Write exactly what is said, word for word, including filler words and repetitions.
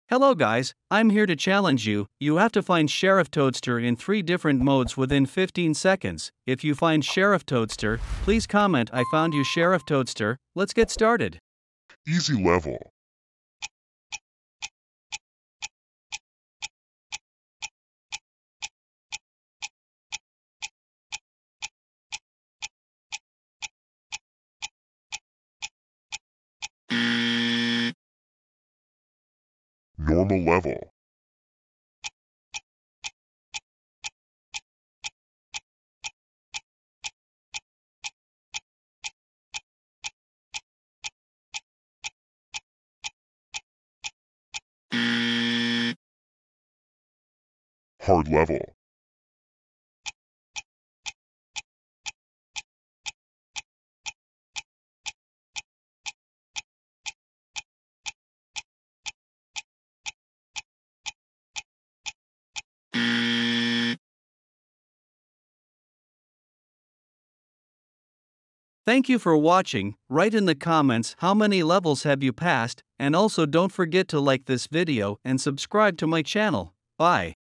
Hello guys, I'm here to challenge you. You have to find Sheriff Toadster in three different modes within fifteen seconds. If you find Sheriff Toadster, please comment I found you Sheriff Toadster. Let's get started. Easy level. Normal level. Hard level. Thank you for watching. Write in the comments how many levels have you passed, and also don't forget to like this video and subscribe to my channel. Bye.